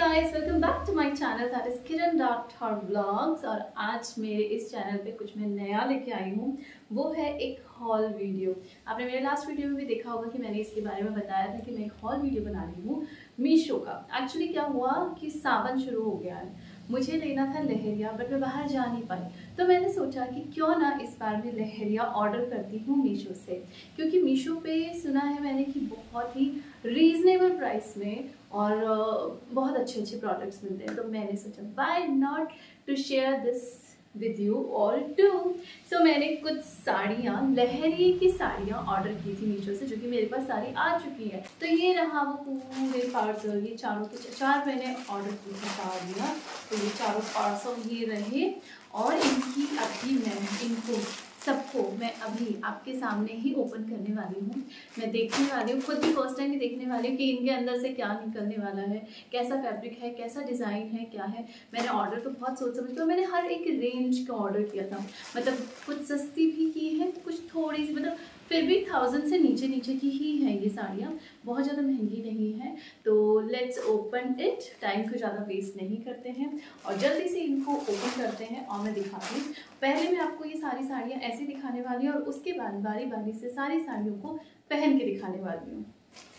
guys, welcome back to my channel that is Kiran.her vlogs। और आज मेरे इस चैनल पे कुछ मैं नया लेके आई हूँ, वो है एक हॉल वीडियो। आपने मेरे लास्ट वीडियो में भी देखा होगा कि मैंने इसके बारे में बताया था कि मैं एक हॉल वीडियो बना रही हूँ मीशो का। एक्चुअली क्या हुआ कि सावन शुरू हो गया है, मुझे लेना था लहरिया बट मैं बाहर जा नहीं पाई, तो मैंने सोचा कि क्यों ना इस बार मैं लहरिया ऑर्डर करती हूँ मीशो से, क्योंकि मीशो पे सुना है मैंने कि बहुत ही रीजनेबल प्राइस में और बहुत अच्छे अच्छे प्रोडक्ट्स मिलते हैं। तो मैंने सोचा why not to share this with you all too. So मैंने कुछ साड़ियाँ, लहरिया की साड़ियाँ ऑर्डर की थी मीशो से, जो कि मेरे पास सारी आ चुकी है। तो ये रहा वो पूरे पार्सल, ये चारों के चार मैंने ऑर्डर की थी साड़ियाँ। तो ये चारों पार्सल ये रहे और इनकी अभी मैं सबको मैं अभी आपके सामने ही ओपन करने वाली हूँ। मैं देखने वाली हूँ, खुद भी फर्स्ट टाइम ही देखने वाली हूँ कि इनके अंदर से क्या निकलने वाला है, कैसा फैब्रिक है, कैसा डिज़ाइन है, क्या है। मैंने ऑर्डर तो बहुत सोच समझ के, मैंने हर एक रेंज का ऑर्डर किया था। मतलब कुछ सस्ती भी की है, कुछ थोड़ी सी, मतलब फिर भी 1000 से नीचे नीचे की ही है ये साड़ियाँ, बहुत ज़्यादा महंगी नहीं है। तो लेट्स ओपन इट, टाइम को ज़्यादा वेस्ट नहीं करते हैं और जल्दी से इनको ओपन करते हैं और मैं दिखाती हूँ। पहले मैं आपको ये सारी साड़ियाँ ऐसे दिखाने वाली हूँ और उसके बाद बारी बारी से सारी साड़ियों को पहन के दिखाने वाली हूँ।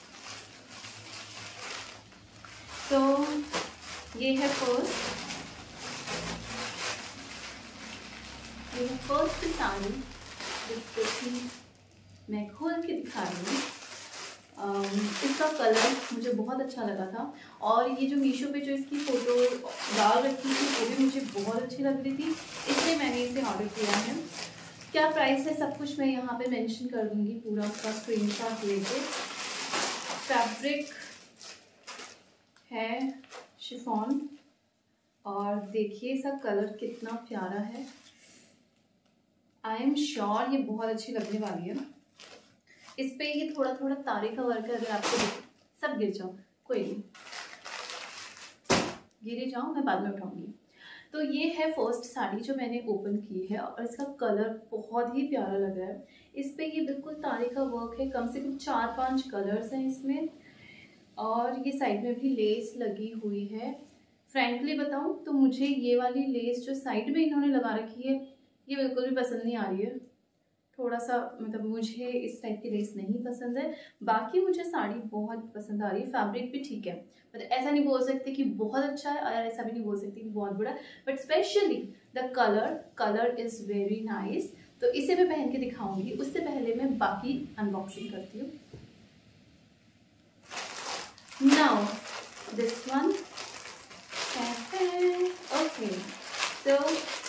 तो ये है फर्स्ट साड़ी, जिसको कि मैं खोल के दिखा रही हूँ। इसका कलर मुझे बहुत अच्छा लगा था और ये जो मीशो पे जो इसकी फ़ोटो डाल रखी थी वो भी मुझे बहुत अच्छी लग रही थी, इसलिए मैंने इसे ऑर्डर किया है। क्या प्राइस है सब कुछ मैं यहाँ पे मेंशन कर दूँगी, पूरा उसका स्क्रीनशॉट लेके। फैब्रिक है शिफॉन और देखिए इसका कलर कितना प्यारा है। आई एम श्योर ये बहुत अच्छी लगने वाली है। इस पे ये थोड़ा थोड़ा तारे का वर्क है, अगर आपको सब गिर जाओ कोई नहीं, गिरे जाओ मैं बाद में उठाऊंगी। तो ये है फर्स्ट साड़ी जो मैंने ओपन की है और इसका कलर बहुत ही प्यारा लग रहा है। इस पे ये बिल्कुल तारे का वर्क है, कम से कम 4-5 कलर्स हैं इसमें और ये साइड में भी लेस लगी हुई है। फ्रैंकली बताऊं तो मुझे ये वाली लेस जो साइड में इन्होंने लगा रखी है ये बिल्कुल भी पसंद नहीं आ रही है। थोड़ा सा मतलब मुझे इस टाइप की लेस नहीं पसंद है। बाकी मुझे साड़ी बहुत पसंद आ रही है, फैब्रिक भी ठीक है, मतलब ऐसा नहीं बोल सकते कि बहुत अच्छा है और ऐसा भी नहीं बोल सकते कि बहुत बुरा, but specially the colour is very nice. तो इसे मैं पहन के दिखाऊंगी, उससे पहले मैं बाकी अनबॉक्सिंग करती हूँ। नाउ दिस वन, ओके, तो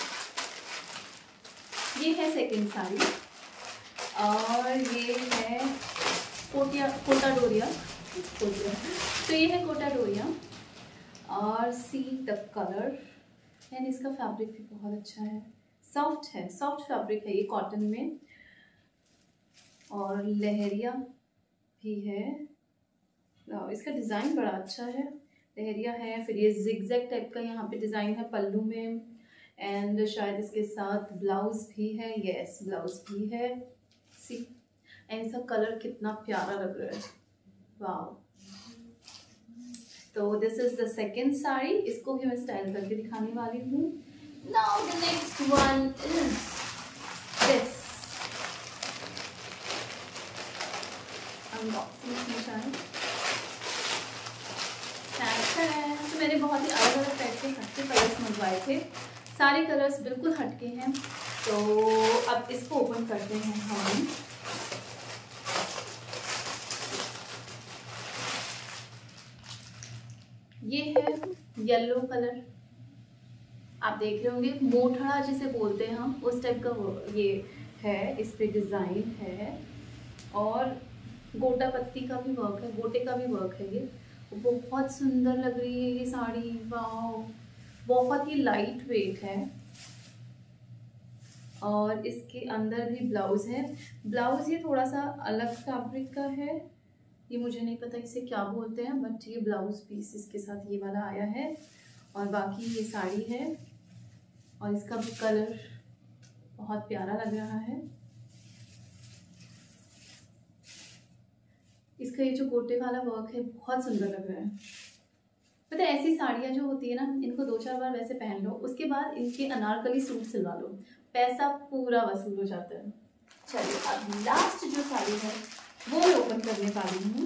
ये है सेकेंड साड़ी और ये है कोटा डोरिया। तो ये है कोटा डोरिया और सी द कलर एंड इसका फैब्रिक भी बहुत अच्छा है, सॉफ्ट है, सॉफ्ट फैब्रिक है ये कॉटन में। और लहरिया भी है, इसका डिज़ाइन बड़ा अच्छा है, लहरिया है। फिर ये जिगजैग टाइप का यहाँ पे डिज़ाइन है पल्लू में एंड शायद इसके साथ ब्लाउज भी है, यस ब्लाउज भी है। सी एंड इसका कलर कितना प्यारा लग रहा है, वाव। तो this is the second sari, इसको भी मैं स्टाइल करके दिखाने वाली हूँ। Now the next one is this, unboxing की शायद। तो मैंने बहुत ही अलग अलग टाइप के हटके कलर्स मंगवाए थे, सारे कलर्स बिल्कुल हटके हैं। तो अब इसको ओपन करते हैं हम। ये है येलो कलर, आप देख रहे होंगे, मोठड़ा जिसे बोलते हैं हम, उस टाइप का ये है। इस पे डिज़ाइन है और गोटा पत्ती का भी वर्क है, गोटे का भी वर्क है। ये बहुत सुंदर लग रही है ये साड़ी, वाव, बहुत ही लाइट वेट है। और इसके अंदर भी ब्लाउज है, ब्लाउज ये थोड़ा सा अलग फैब्रिक का है, ये मुझे नहीं पता इसे क्या बोलते हैं, बट ये ब्लाउज पीस इसके साथ ये वाला आया है। और बाकी ये साड़ी है और इसका भी कलर बहुत प्यारा लग रहा है। इसका ये जो गोटे वाला वर्क है बहुत सुंदर लग रहा है। पता है ऐसी साड़ियाँ जो होती है ना, इनको 2-4 बार वैसे पहन लो, उसके बाद इनके अनारकली सूट सिलवा लो, पैसा पूरा वसूल हो जाता है। चलिए अब लास्ट जो साड़ी है वो मैं ओपन करने वाली हूँ।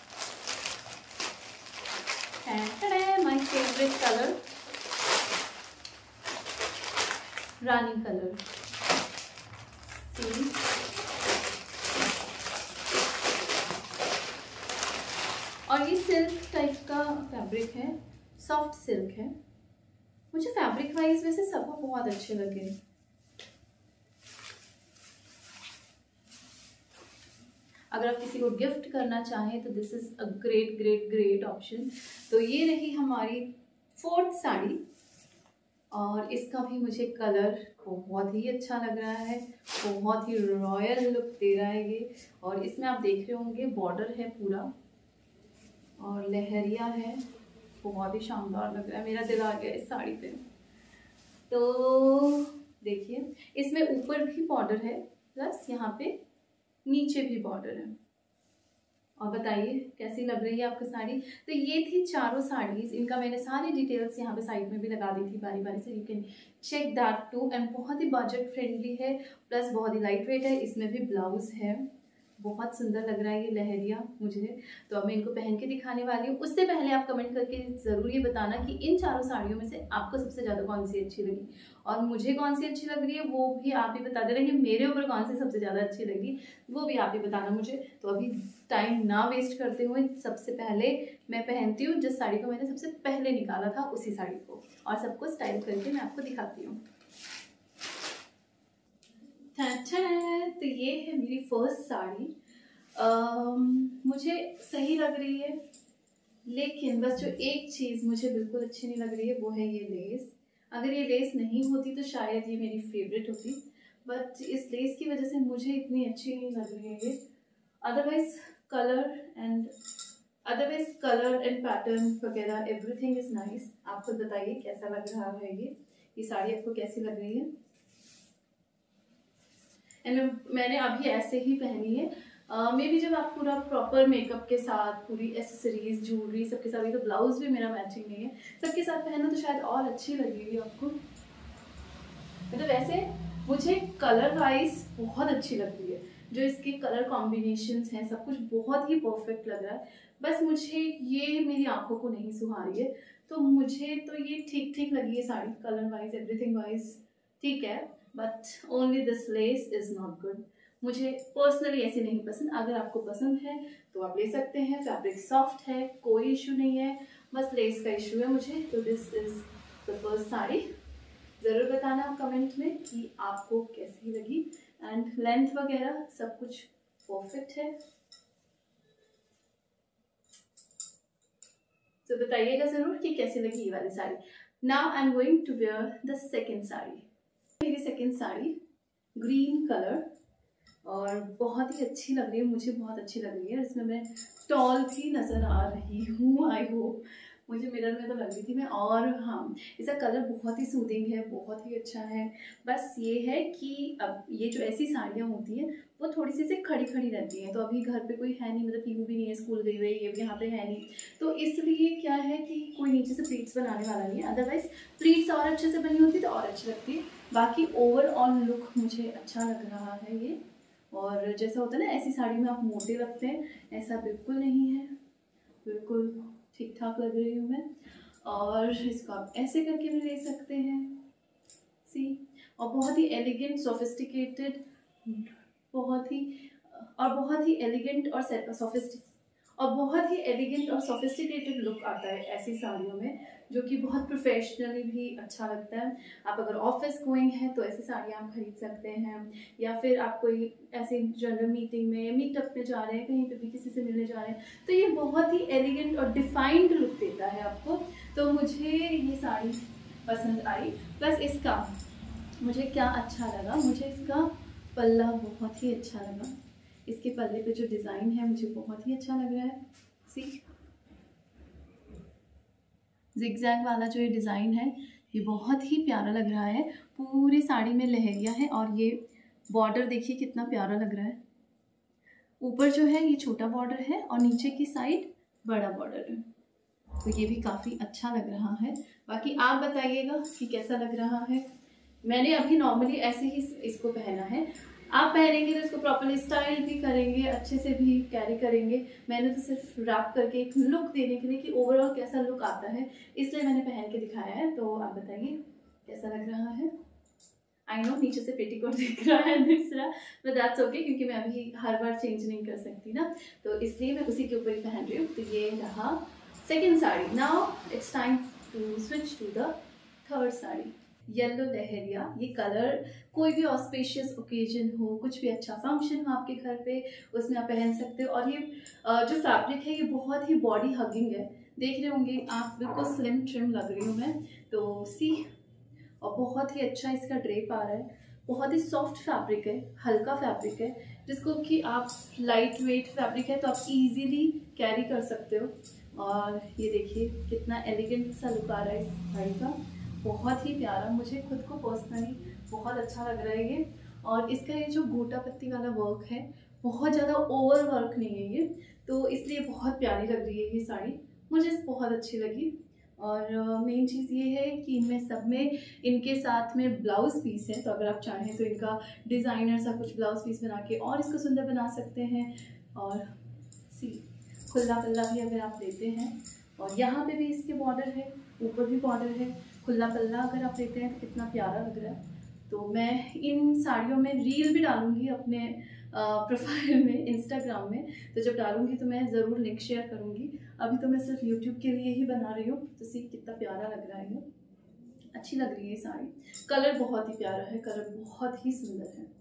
माय फेवरेट कलर, रानी कलर। और ये सिल्क टाइप का फैब्रिक है, सॉफ्ट सिल्क है। मुझे फैब्रिक वाइज वैसे सब बहुत अच्छे लगे। अगर आप किसी को गिफ्ट करना चाहें तो this is a great great great option. तो ये रही हमारी 4th साड़ी, और इसका भी मुझे कलर बहुत ही अच्छा लग रहा है, बहुत ही रॉयल लुक दे रहा है ये। और इसमें आप देख रहे होंगे बॉर्डर है पूरा और लहरिया है, बहुत ही शानदार लग रहा है। मेरा दिल आ गया इस साड़ी पे। तो देखिए इसमें ऊपर भी बॉर्डर है, प्लस यहाँ पे नीचे भी बॉर्डर है। और बताइए कैसी लग रही है आपको साड़ी। तो ये थी चारों साड़ीज, इनका मैंने सारी डिटेल्स यहाँ पे साइड में भी लगा दी थी बारी बारी से, you can check that too. And बहुत ही बजट फ्रेंडली है, प्लस बहुत ही लाइट वेट है। इसमें भी ब्लाउज है, बहुत सुंदर लग रहा है ये लहरिया मुझे। तो अब मैं इनको पहन के दिखाने वाली हूँ। उससे पहले आप कमेंट करके ज़रूर ये बताना कि इन चारों साड़ियों में से आपको सबसे ज़्यादा कौन सी अच्छी लगी, और मुझे कौन सी अच्छी लग रही है वो भी आप ही बता दे रहे हैं। मेरे ऊपर कौन सी सबसे ज़्यादा अच्छी लगी वो भी आप ही बताना मुझे। तो अभी टाइम ना वेस्ट करते हुए सबसे पहले मैं पहनती हूँ जिस साड़ी को मैंने सबसे पहले निकाला था, उसी साड़ी को, और सबको स्टाइल करके मैं आपको दिखाती हूँ। तो ये है मेरी फर्स्ट साड़ी। मुझे सही लग रही है, लेकिन बस जो एक चीज़ मुझे बिल्कुल अच्छी नहीं लग रही है वो है ये लेस। अगर ये लेस नहीं होती तो शायद ये मेरी फेवरेट होती, बट इस लेस की वजह से मुझे इतनी अच्छी नहीं लग रही है ये। अदरवाइज कलर एंड पैटर्न वगैरह एवरीथिंग इज नाइस। आप खुद बताइए कैसा लग रहा है ये साड़ी आपको कैसी लग रही है। एंड मैंने अभी ऐसे ही पहनी है। मे बी जब आप पूरा प्रॉपर मेकअप के साथ, पूरी एसेसरीज, ज्वेलरी सबके साथ, ये तो ब्लाउज भी मेरा मैचिंग नहीं है, सबके साथ पहनो तो शायद और अच्छी लगेगी आपको। मतलब वैसे मुझे कलर वाइज बहुत अच्छी लग रही है, जो इसके कलर कॉम्बिनेशंस हैं सब कुछ बहुत ही परफेक्ट लग रहा है। बस मुझे ये मेरी आंखों को नहीं सुहा रही है, तो मुझे तो ये ठीक ठीक लगी है sari, colour wise everything wise ठीक है, but only this lace is not good. मुझे पर्सनली ऐसे नहीं पसंद। अगर आपको पसंद है तो आप ले सकते हैं, फैब्रिक सॉफ्ट है, कोई इशू नहीं है, बस लेस का इशू है मुझे। तो this is the first sari. ज़रूर बताना कमेंट में कि आपको कैसी लगी, एंड लेंथ वगैरह सब कुछ परफेक्ट है, तो बताइएगा ज़रूर कि कैसी लगी ये वाली sari. Now I am going to wear the second sari. मेरी सेकेंड साड़ी ग्रीन कलर और बहुत ही अच्छी लग रही है, मुझे बहुत अच्छी लग रही है। इसमें मैं टॉल भी नज़र आ रही हूँ, आई होप। मुझे मिरर में तो लग रही थी मैं। और हाँ, इसका कलर बहुत ही सूदिंग है, बहुत ही अच्छा है। बस ये है कि अब ये जो ऐसी साड़ियाँ होती हैं वो थोड़ी सी से खड़ी खड़ी रहती हैं। तो अभी घर पे कोई है नहीं, मतलब पीहू भी नहीं है, स्कूल गई हुई है, ये भी यहाँ पे है नहीं, तो इसलिए क्या है कि कोई नीचे से प्लीट्स बनाने वाला नहीं है। अदरवाइज प्लीट्स और अच्छे से बनी होती तो और अच्छी लगती है। बाकी ओवरऑल लुक मुझे अच्छा लग रहा है ये। और जैसा होता है ना ऐसी साड़ी में आप मोटे लगते हैं, ऐसा बिल्कुल नहीं है, बिल्कुल ठीक ठाक लग रही हूँ मैं। और इसको आप ऐसे करके भी ले सकते हैं, सी। और बहुत ही एलिगेंट, सोफिस्टिकेटेड, बहुत ही एलिगेंट और सोफिस्टिकेटेड लुक आता है ऐसी साड़ियों में, जो कि बहुत प्रोफेशनली भी अच्छा लगता है। आप अगर ऑफिस गोइंग है तो ऐसी साड़ियाँ आप खरीद सकते हैं, या फिर आप कोई ऐसे जनरल मीटिंग में, मीटअप में जा रहे हैं, कहीं पे भी किसी से मिलने जा रहे हैं, तो ये बहुत ही एलिगेंट और डिफाइंड लुक देता है आपको। तो मुझे ये साड़ी पसंद आई। प्लस इसका मुझे क्या अच्छा लगा, मुझे इसका पल्ला बहुत ही अच्छा लगा। इसके पल्ले पे जो डिज़ाइन है मुझे बहुत ही अच्छा लग रहा है। सी, जिगजैग वाला जो ये डिज़ाइन है ये बहुत ही प्यारा लग रहा है। पूरी साड़ी में लहरिया है, और ये बॉर्डर देखिए कितना प्यारा लग रहा है। ऊपर जो है ये छोटा बॉर्डर है और नीचे की साइड बड़ा बॉर्डर है। तो ये भी काफ़ी अच्छा लग रहा है। बाकी आप बताइएगा कि कैसा लग रहा है। मैंने अभी नॉर्मली ऐसे ही इसको पहना है, आप पहनेंगे तो इसको प्रॉपरली स्टाइल भी करेंगे, अच्छे से भी कैरी करेंगे। मैंने तो सिर्फ रैप करके एक लुक देने के लिए कि ओवरऑल कैसा लुक आता है, इसलिए मैंने पहन के दिखाया है। तो आप बताइए कैसा लग रहा है। आई नो नीचे से पेटीकोट दिख रहा है दूसरा, बट दैट्स ओके, क्योंकि मैं अभी हर बार चेंज नहीं कर सकती ना, तो इसलिए मैं उसी के ऊपर ही पहन रही हूँ। तो ये रहा second sari. Now it's time to switch to the third sari. Yellow leheriya, ये कलर कोई भी ऑस्पेशियस ओकेजन हो, कुछ भी अच्छा फंक्शन हो आपके घर पे, उसमें आप पहन सकते हो। और ये जो फैब्रिक है ये बहुत ही बॉडी हगिंग है, देख रहे होंगे आप, बिल्कुल स्लिम ट्रिम लग रही हूँ मैं। तो सी, और बहुत ही अच्छा इसका ड्रेप आ रहा है, बहुत ही सॉफ्ट फैब्रिक है, हल्का फैब्रिक है, जिसको कि आप लाइट वेट फैब्रिक है तो आप इजीली कैरी कर सकते हो। और ये देखिए कितना एलिगेंट सा लुक आ रहा है इस साड़ी का, बहुत ही प्यारा, मुझे खुद को पर्सनली बहुत अच्छा लग रहा है ये। और इसका ये जो गोटा पत्ती वाला वर्क है, बहुत ज़्यादा ओवर वर्क नहीं है ये, तो इसलिए बहुत प्यारी लग रही है ये साड़ी, मुझे बहुत अच्छी लगी। और मेन चीज़ ये है कि इनमें सब में इनके साथ में ब्लाउज़ पीस है, तो अगर आप चाहें तो इनका डिज़ाइनर सा कुछ ब्लाउज़ पीस बना के और इसको सुंदर बना सकते हैं। और सी, खुला पल्ला भी अगर आप लेते हैं, और यहाँ पे भी इसके बॉर्डर है, ऊपर भी बॉर्डर है, खुला पल्ला अगर आप लेते हैं तो कितना प्यारा लग रहा है। तो मैं इन साड़ियों में रील भी डालूंगी अपने प्रोफाइल में, इंस्टाग्राम में, तो जब डालूंगी तो मैं ज़रूर लिंक शेयर करूंगी। अभी तो मैं सिर्फ यूट्यूब के लिए ही बना रही हूँ। तो सी कितना प्यारा लग रहा है ये, अच्छी लग रही है ये साड़ी, कलर बहुत ही प्यारा है, कलर बहुत ही सुंदर है।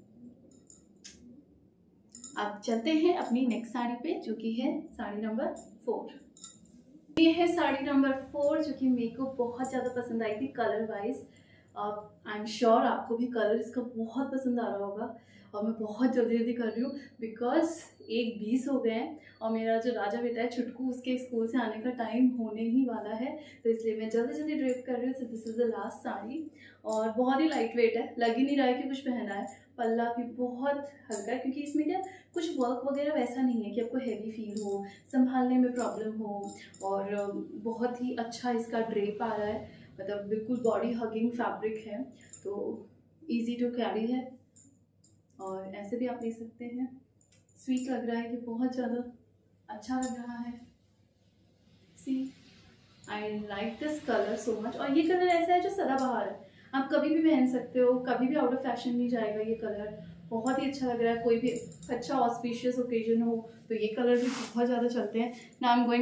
अब चलते हैं अपनी नेक्स्ट साड़ी पे, जो कि है साड़ी नंबर 4। ये है साड़ी नंबर 4, जो कि मेरे को बहुत ज़्यादा पसंद आई थी colour wise. I am sure आपको भी कलर इसका बहुत पसंद आ रहा होगा, और मैं बहुत जल्दी जल्दी कर रही हूँ बिकॉज 1:20 हो गए हैं, और मेरा जो राजा बेटा है छुटकू, उसके स्कूल से आने का टाइम होने ही वाला है, तो इसलिए मैं जल्दी जल्दी ड्रेप कर रही हूँ। This is the last sari, और बहुत ही लाइट वेट है, लग ही नहीं रहा है कि कुछ पहना है। पल्ला भी बहुत हल्का है, क्योंकि इसमें क्या कुछ वर्क वगैरह वैसा नहीं है कि आपको हैवी फील हो, संभालने में प्रॉब्लम हो, और बहुत ही अच्छा इसका ड्रेप आ रहा है, मतलब बिल्कुल बॉडी हगिंग फैब्रिक है, तो इजी टू कैरी है। और ऐसे भी आप ले सकते हैं, स्वीट लग रहा है कि बहुत ज़्यादा अच्छा लग रहा है। See, I like this colour so much. और ये कलर ऐसा है जो सदाबहार है, आप कभी भी पहन सकते हो, कभी भी आउट ऑफ फैशन नहीं जाएगा ये कलर, बहुत ही अच्छा लग रहा है। कोई भी अच्छा ऑस्पिशियस ओकेजन हो तो ये कलर भी बहुत ज़्यादा चलते हैं। Now I am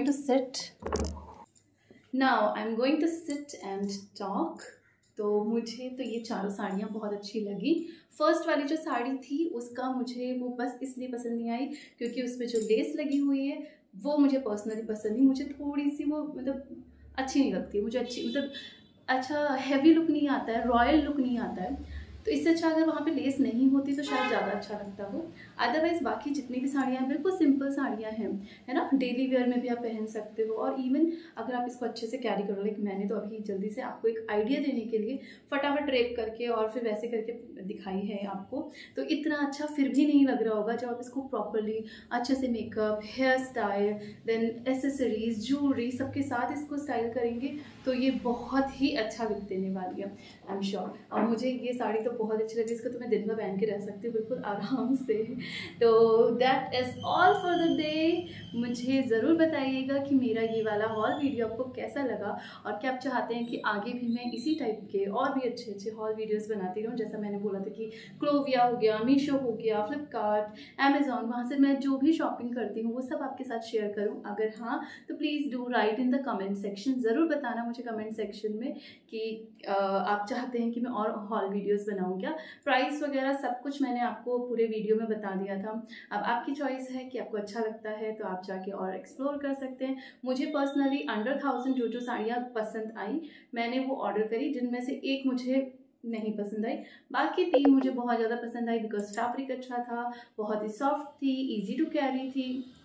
going to sit and talk. तो मुझे तो ये चारों साड़ियाँ बहुत अच्छी लगी। फर्स्ट वाली जो साड़ी थी उसका मुझे वो बस इसलिए पसंद नहीं आई क्योंकि उसमें जो लेस लगी हुई है वो मुझे पर्सनली पसंद नहीं, मुझे थोड़ी सी वो मतलब अच्छी नहीं लगती, मुझे अच्छी मतलब अच्छा हैवी लुक नहीं आता है, रॉयल लुक नहीं आता है। तो इससे अच्छा अगर वहाँ पे लेस नहीं होती तो शायद ज़्यादा अच्छा लगता हो। अदरवाइज़ बाकी जितनी भी साड़ियाँ हैं बिल्कुल सिंपल साड़ियाँ हैं, है ना, डेली वेयर में भी आप पहन सकते हो। और इवन अगर आप इसको अच्छे से कैरी करो, लाइक मैंने तो अभी जल्दी से आपको एक आइडिया देने के लिए फटाफट ड्रेप करके और फिर वैसे करके दिखाई है आपको, तो इतना अच्छा फिर भी नहीं लग रहा होगा। जब आप इसको प्रॉपरली अच्छे से makeup, hair style, then accessories, jewellery सबके साथ इसको स्टाइल करेंगे तो ये बहुत ही अच्छा लुक देने वाली है, आई एम श्योर। और मुझे ये साड़ी तो बहुत अच्छी लगी, इसको तो मैं दिन भर पहन के रह सकती हूँ बिल्कुल आराम से। तो that is all for the day. मुझे ज़रूर बताइएगा कि मेरा ये वाला हॉल वीडियो आपको कैसा लगा, और क्या आप चाहते हैं कि आगे भी मैं इसी टाइप के और भी अच्छे अच्छे हॉल वीडियोस बनाती रहूँ। जैसा मैंने बोला था कि क्लोविया हो गया, मीशो हो गया, फ्लिपकार्ट, अमेजोन, वहाँ से मैं जो भी शॉपिंग करती हूँ वो सब आपके साथ शेयर करूँ। अगर हाँ तो please do write in the comment section, ज़रूर बताना मुझे कमेंट सेक्शन में कि आप चाहते हैं कि मैं और हॉल वीडियोस बनाऊँ क्या। प्राइस वगैरह सब कुछ मैंने आपको पूरे वीडियो में बता दिया था। अब आपकी चॉइस है कि आपको अच्छा लगता है तो आप जाके और एक्सप्लोर कर सकते हैं। मुझे पर्सनली अंडर 1000 जो साड़ियाँ पसंद आई मैंने वो ऑर्डर करी, जिनमें से एक मुझे नहीं पसंद आई, बाकी 3 मुझे बहुत ज़्यादा पसंद आई बिकॉज फैब्रिक अच्छा था, बहुत ही सॉफ्ट थी, ईजी टू कैरी थी,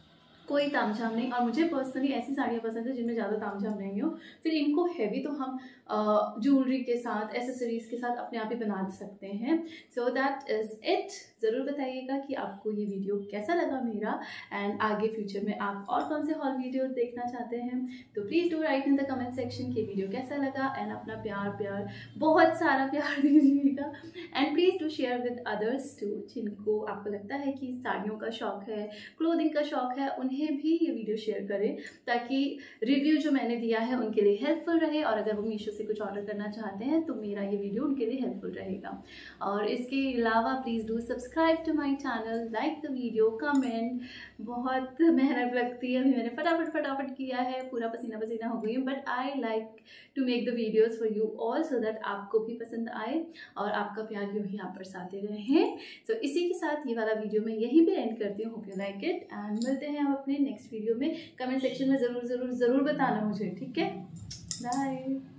कोई तामझाम नहीं। और मुझे पर्सनली ऐसी साड़ियाँ पसंद है जिनमें ज़्यादा तामझाम नहीं हो। फिर इनको हैवी तो हम ज्वेलरी के साथ, एसेसरीज के साथ अपने आप ही बना सकते हैं। So that is it. ज़रूर बताइएगा कि आपको ये वीडियो कैसा लगा मेरा, एंड आगे फ्यूचर में आप और कौन से हॉल वीडियो देखना चाहते हैं। तो please do write in the comment section कि वीडियो कैसा लगा, एंड अपना प्यार बहुत सारा प्यार दीजिएगा। And please do share with others too, जिनको आपको लगता है कि साड़ियों का शौक़ है, क्लोथिंग का शौक़ है, उन्हें भी ये वीडियो शेयर करें, ताकि रिव्यू जो मैंने दिया है उनके लिए हेल्पफुल रहे, और अगर वो मीशो से कुछ ऑर्डर करना चाहते हैं तो मेरा ये वीडियो उनके लिए हेल्पफुल रहेगा। और इसके अलावा please do subscribe to my channel, like the video, comment. बहुत मेहनत लगती है, अभी मैंने फटाफट किया है, पूरा पसीना पसीना हो गई है, but I like to make the videos for you all, so that आपको भी पसंद आए और आपका प्यार यूँ ही आप बरसाते रहें। सो इसी के साथ ये वाला वीडियो मैं यहीं पे एंड करती हूँ। Hope you like it, and मिलते हैं हम अपने नेक्स्ट वीडियो में। कमेंट सेक्शन में ज़रूर बताना मुझे, ठीक है? बाय।